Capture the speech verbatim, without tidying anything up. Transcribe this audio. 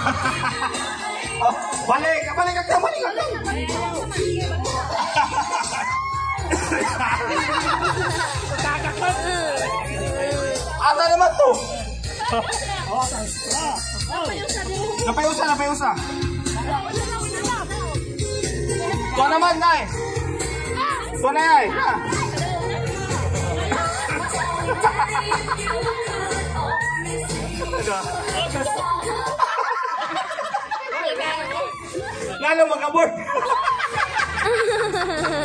Oh, balik, balik ka, balik ka. Asa naman to? Napayusa, napayusa. Ito naman, Nay. Ito na, Nay. Lalo mag-abort.